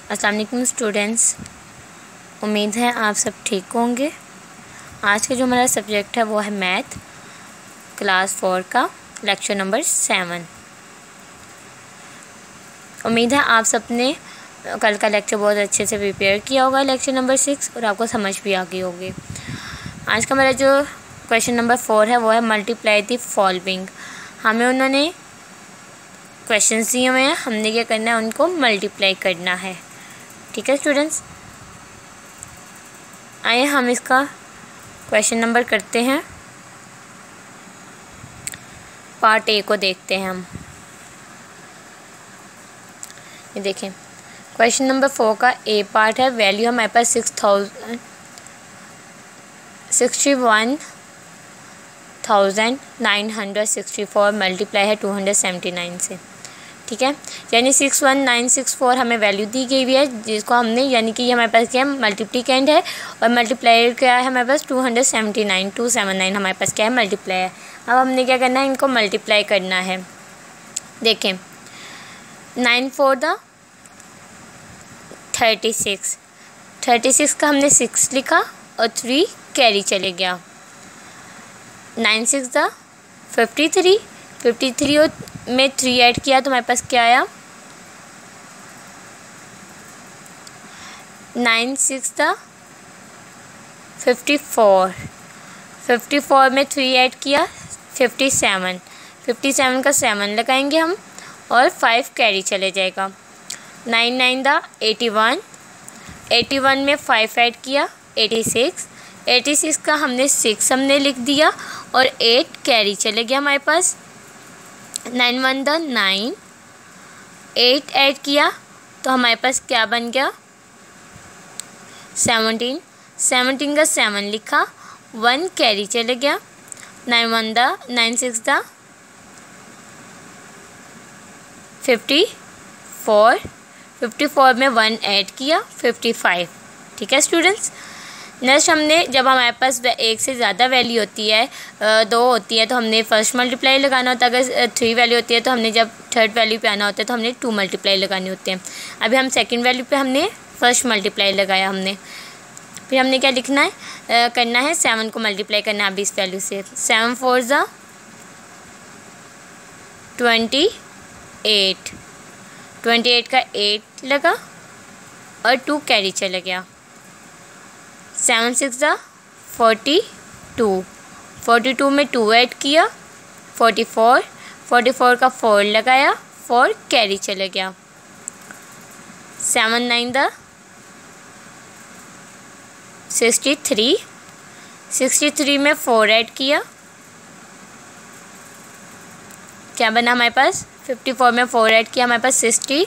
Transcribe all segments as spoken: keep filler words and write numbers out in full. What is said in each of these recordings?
अस्सलाम वालेकुम स्टूडेंट्स, उम्मीद है आप सब ठीक होंगे। आज का जो हमारा सब्जेक्ट है वो है मैथ क्लास फोर का लेक्चर नंबर सेवन। उम्मीद है आप सब ने कल का लेक्चर बहुत अच्छे से प्रिपेयर किया होगा, लेक्चर नंबर सिक्स, और आपको समझ भी आ गई होगी। आज का हमारा जो क्वेश्चन नंबर फोर है वो है मल्टीप्लाई द फॉलोइंग। हमें उन्होंने क्वेश्चंस दिए हुए हैं, हमने क्या करना है, उनको मल्टीप्लाई करना है। ठीक है स्टूडेंट्स, आइए हम इसका क्वेश्चन नंबर करते हैं। पार्ट ए को देखते हैं हम। ये देखें, क्वेश्चन नंबर फोर का ए पार्ट है। वैल्यू हमारे पास six thousand sixty one thousand nine hundred sixty four multiply है टू हंड्रेड सेवेंटी नाइन से। ठीक है, यानी six one nine six four हमें वैल्यू दी गई हुई है, जिसको हमने, यानी कि हमारे पास क्या है, मल्टीप्लिकेंट है, और मल्टीप्लायर क्या है हमारे पास two hundred seventy nine two seven nine हमारे पास क्या है, मल्टीप्लाई है। अब हमने क्या करना है, इनको मल्टीप्लाई करना है। देखें, नाइन फोर द थर्टी सिक्स थर्टी सिक्स का हमने सिक्स लिखा और थ्री कैरी चले गया। नाइन सिक्स द फिफ्टी थ्री फिफ्टी थ्री और में थ्री ऐड किया तो हमारे पास क्या आया, नाइन सिक्स द फिफ्टी फोर फिफ्टी फोर में थ्री ऐड किया फिफ्टी सेवन फिफ्टी सेवन का सेवन लगाएंगे हम और फाइव कैरी चले जाएगा। नाइन नाइन द एटी वन एटी वन में फाइव ऐड किया एटी सिक्स एटी सिक्स का हमने सिक्स हमने लिख दिया और एट कैरी चले गया हमारे पास। नाइन वन द नाइन एट ऐड किया तो हमारे पास क्या बन गया, सेवनटीन सेवनटीन का सेवन लिखा, वन कैरी चले गया। नाइन वन द नाइन सिक्स द फिफ्टी फोर फिफ्टी फोर में वन ऐड किया फिफ्टी फाइव। ठीक है स्टूडेंट्स, नेक्स्ट हमने, जब हमारे पास एक से ज़्यादा वैल्यू होती है, दो होती है, तो हमने फर्स्ट मल्टीप्लाई लगाना होता है। अगर थ्री वैल्यू होती है तो हमने जब थर्ड वैल्यू पे आना होता है तो हमने टू मल्टीप्लाई लगानी होती है। अभी हम सेकंड वैल्यू पे हमने फर्स्ट मल्टीप्लाई लगाया हमने, फिर हमने क्या लिखना है, आ, करना है सेवन को मल्टीप्लाई करना है अभी इस वैल्यू से। सेवन फोर ज़ा ट्वेंटी एट ट्वेंटी एट का एट लगा और टू कैरी चला गया। सेवन सिक्स ज़ा फोर्टी टू फोर्टी टू में टू ऐड किया फोर्टी फोर फोर्टी फोर का फोर लगाया, फोर कैरी चले गया। सेवन नाइन द सिक्सटी थ्री सिक्सटी थ्री में फोर ऐड किया, क्या बना हमारे पास, फिफ्टी फोर में फोर ऐड किया हमारे पास sixty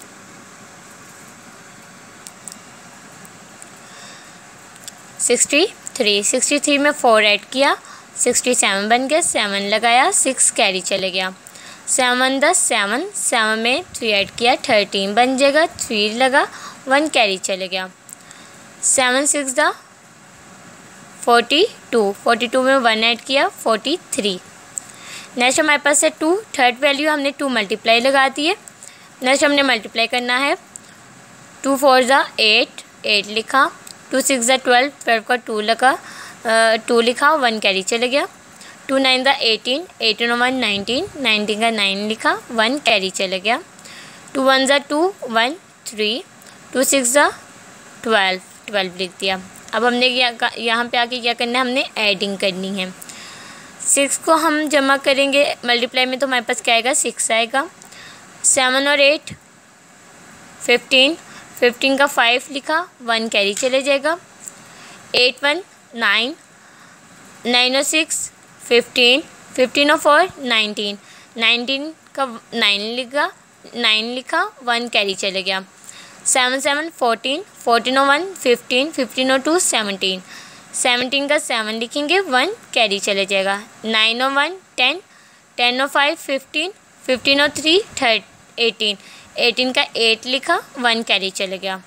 sixty three sixty three में फोर ऐड किया सिक्सटी सेवन बन गया, सेवन लगाया, सिक्स कैरी चले गया। सेवन द सेवन सेवन में थ्री ऐड किया थर्टीन बन जाएगा, थ्री लगा, वन कैरी चले गया। सेवन सिक्स द फोर्टी टू फोर्टी टू में वन ऐड किया फोर्टी थ्री। नेक्स्ट हमारे पास है टू, थर्ड वैल्यू हमने टू मल्टीप्लाई लगा दी है। नेक्स्ट हमने मल्टीप्लाई करना है, टू फोर ज़ा एट एट लिखा, टू सिक्स ज़ा ट्वेल्व ट्वेल्व का टू लगा, टू लिखा, वन कैरी चले गया। टू नाइन ज़ा एटीन एटीन और वन नाइनटीन नाइनटीन का नाइन लिखा, वन कैरी चले गया। टू वन ज़ा two one three two six ज़ा ट्वेल्व ट्वेल्व लिख दिया। अब हमने यहाँ पे आके क्या करना है, हमने एडिंग करनी है। सिक्स को हम जमा करेंगे मल्टीप्लाई में तो हमारे पास क्या आएगा, सिक्स आएगा। सेवन और एट फिफ्टीन फिफ्टीन का फाइव लिखा, वन कैरी चले जाएगा। एट वन नाइन नाइन और सिक्स फिफ्टीन फिफ्टीन और फोर नाइनटीन नाइनटीन का नाइन लिखा नाइन लिखा वन कैरी चले गया। सेवन सेवन फोर्टीन फोर्टीन और वन फिफ्टीन फिफ्टीन और टू सेवनटीन सेवनटीन का सेवन लिखेंगे, वन कैरी चले जाएगा। नाइन और वन टेन टेन और फाइव फिफ्टीन फिफ्टीन और थ्री थर्ट एटीन एटीन का एट लिखा, वन कैरी चले गया।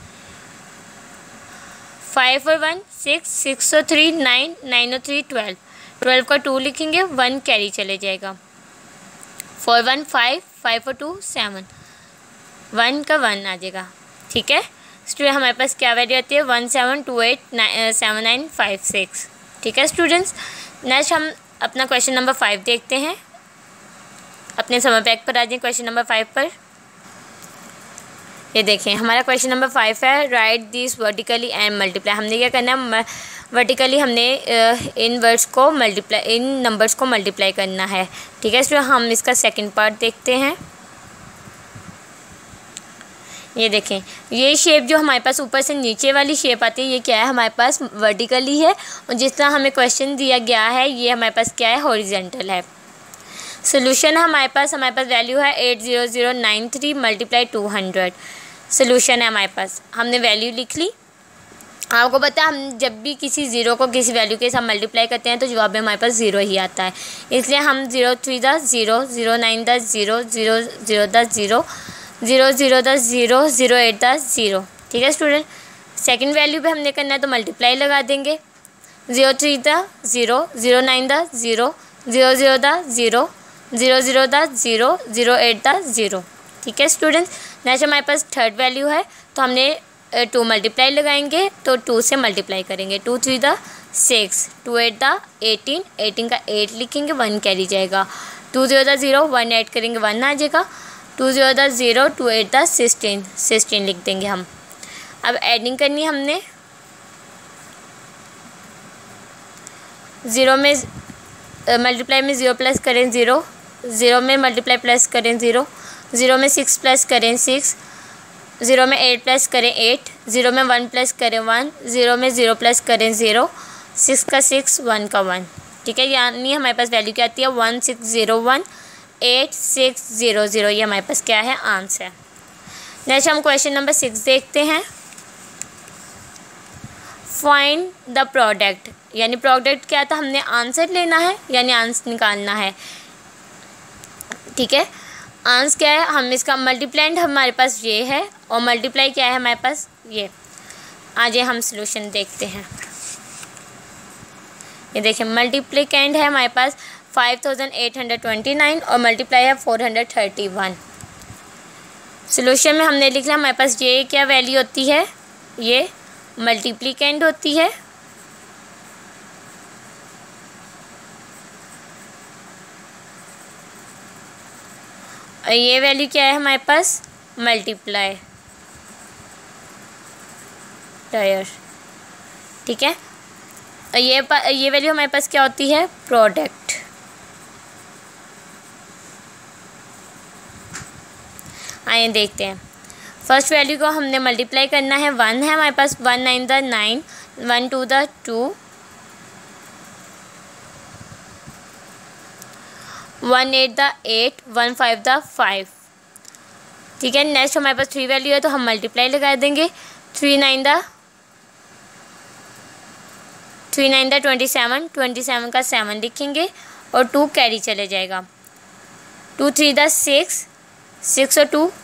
फाइव और वन सिक्स सिक्स और थ्री नाइन नाइन और थ्री ट्वेल्व ट्वेल्व का टू लिखेंगे, वन कैरी चले जाएगा। फोर वन फाइव फाइव और टू सेवन वन का वन आ जाएगा। ठीक है स्टूडेंट, हमारे पास क्या वैल्यू आती है one seven two eight seven nine five six. ठीक है स्टूडेंट्स, नेक्स्ट हम अपना क्वेश्चन नंबर फाइव देखते हैं। अपने समय पैक पर आ जाए क्वेश्चन नंबर फाइव पर। ये देखें हमारा क्वेश्चन नंबर फाइव है, write this vertically and multiply. हमने क्या करना है, वर्टिकली हमने इन वर्ड्स को मल्टीप्लाई इन नंबर्स को मल्टीप्लाई करना है। ठीक है स्टूडेंट, हम इसका सेकंड पार्ट देखते हैं। ये देखें ये शेप जो हमारे पास ऊपर से नीचे वाली शेप आती है, ये क्या है हमारे पास वर्टिकली है, और जिस तरह हमें क्वेश्चन दिया गया है ये हमारे पास क्या है हॉरिजेंटल है। सोल्यूशन हमारे पास हमारे पास वैल्यू है eight zero zero nine three multiply two hundred. Solution है हमारे पास, हमने वैल्यू लिख ली। आपको पता है हम जब भी किसी ज़ीरो को किसी वैल्यू के साथ मल्टीप्लाई करते हैं तो जवाब में हमारे पास ज़ीरो ही आता है, इसलिए हम ज़ीरो थ्री दस ज़ीरो, ज़ीरो नाइन दस ज़ीरो, ज़ीरो ज़ीरो दस ज़ीरो, ज़ीरो ज़ीरो दस ज़ीरो, ज़ीरो एट दस ज़ीरो। ठीक है स्टूडेंट, सेकंड वैल्यू पे हमने करना है तो मल्टीप्लाई लगा देंगे। ज़ीरो थ्री दस ज़ीरो, ज़ीरो नाइन दस ज़ीरो, ज़ीरो ज़ीरो दस ज़ीरो, ज़ीरो ज़ीरो दस ज़ीरो, ज़ीरो एट दस ज़ीरो। ठीक है स्टूडेंट, नेक्स्ट हमारे पास थर्ड वैल्यू है तो हमने टू मल्टीप्लाई लगाएंगे तो टू से मल्टीप्लाई करेंगे। टू थ्री द सिक्स, टू एट द एटीन, एटीन का एट लिखेंगे, वन कैरी जाएगा। टू ज़ीरो द ज़ीरो, वन ऐड करेंगे वन आ जाएगा। टू ज़ीरो द ज़ीरो, टू एट द सिक्सटीन, सिक्सटीन लिख देंगे हम। अब एडिंग करनी है हमने, ज़ीरो में मल्टीप्लाई में ज़ीरो प्लस करें ज़ीरो, ज़ीरो में मल्टीप्लाई प्लस करें ज़ीरो, ज़ीरो में सिक्स प्लस करें सिक्स, ज़ीरो में एट प्लस करें एट, ज़ीरो में वन प्लस करें वन, ज़ीरो में ज़ीरो प्लस करें ज़ीरो, सिक्स का सिक्स, वन का वन। ठीक है, यानी हमारे पास वैल्यू क्या आती है one six zero one eight six zero zero. ये हमारे पास क्या है आंसर। नेक्स्ट हम क्वेश्चन नंबर सिक्स देखते हैं। फाइंड द प्रोडक्ट, यानी प्रोडक्ट क्या था, हमने आंसर लेना है यानी आंसर निकालना है। ठीक है, आंसर क्या है, हम इसका मल्टीप्लैंड हमारे पास ये है और मल्टीप्लाई क्या है हमारे पास ये। आज हम सॉल्यूशन देखते हैं। ये देखिए मल्टीप्लिकेंड है हमारे पास five thousand eight hundred twenty nine और मल्टीप्लाई है four hundred thirty one. Solution में हमने लिख लिया हमारे पास ये क्या वैल्यू होती है, ये मल्टीप्लिकेंड होती है। और ये वैल्यू क्या है हमारे पास मल्टीप्लाई टायर। ठीक है, और ये ये वैल्यू हमारे पास क्या होती है प्रोडक्ट। आइए देखते हैं। फर्स्ट वैल्यू को हमने मल्टीप्लाई करना है, वन है हमारे पास, वन नाइन द नाइन, वन टू द टू, वन एट द एट, वन फाइव द फाइव। ठीक है, नेक्स्ट हमारे पास थ्री वैल्यू है तो हम मल्टीप्लाई लगा देंगे। थ्री नाइन द थ्री नाइन द ट्वेंटी सेवन, ट्वेंटी सेवन का सेवन लिखेंगे और टू कैरी चले जाएगा। टू थ्री द सिक्स, सिक्स और टू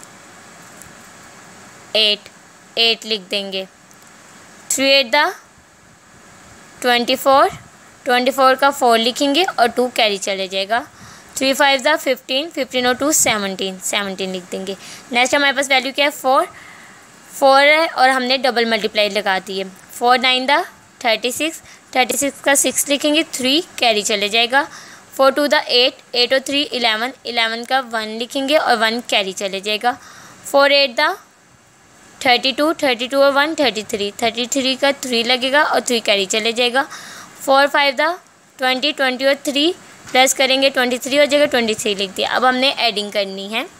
एट, एट लिख देंगे। थ्री एट द ट्वेंटी फोर, ट्वेंटी फोर का फोर लिखेंगे और टू कैरी चले जाएगा। थ्री फाइव द फिफ्टीन, फिफ्टीन और टू सेवनटीन, सेवनटीन लिख देंगे। नेक्स्ट हमारे पास वैल्यू क्या है फोर, फोर है और हमने डबल मल्टीप्लाई लगा दी है। फोर नाइन द थर्टी सिक्स, थर्टी सिक्स का सिक्स लिखेंगे, थ्री कैरी चले जाएगा। फोर टू द एट, एट और थ्री इलेवन, इलेवन का वन लिखेंगे और वन कैरी चले जाएगा। फोर एट द थर्टी टू, थर्टी टू और one thirty three, thirty three का थ्री लगेगा और थ्री कैरी चले जाएगा। फोर फाइव द ट्वेंटी, ट्वेंटी और थ्री प्लस करेंगे ट्वेंटी थ्री हो जाएगा, ट्वेंटी थ्री लिख दिया। अब हमने एडिंग करनी है,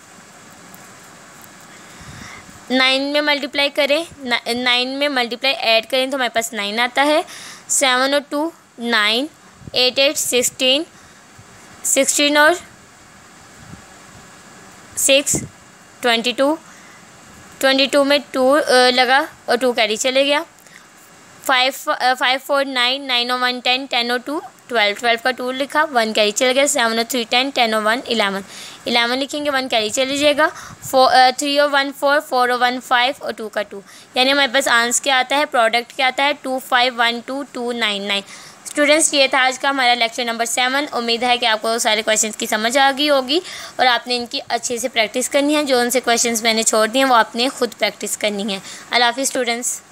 नाइन में मल्टीप्लाई करें, नाइन में मल्टीप्लाई ऐड करें तो हमारे पास नाइन आता है। सेवन और two nine, eight eight sixteen, sixteen और six twenty two, twenty two में टू लगा और टू कैरी चले गया। Five five four nine, nine और वन टेन, टेन और टू ट्वेल्व, ट्वेल्व का टू लिखा, वन कैरी चले गया। सेवन और थ्री टेन, टेन और वन इलेवन, इलेवन लिखेंगे, वन कैरी चले जाएगा। फोर थ्री और वन फोर, फोर और वन फाइव और टू का टू, यानी हमारे पास आंसर क्या आता है प्रोडक्ट क्या आता है two five one two two nine nine. Students, ये था आज का हमारा लेक्चर नंबर सेवन। उम्मीद है कि आपको सारे क्वेश्चंस की समझ आ गई होगी और आपने इनकी अच्छे से प्रैक्टिस करनी है। जो उनसे क्वेश्चंस मैंने छोड़ दिए हैं वो आपने खुद प्रैक्टिस करनी है। अल्लाह हाफ़िज़ स्टूडेंट्स।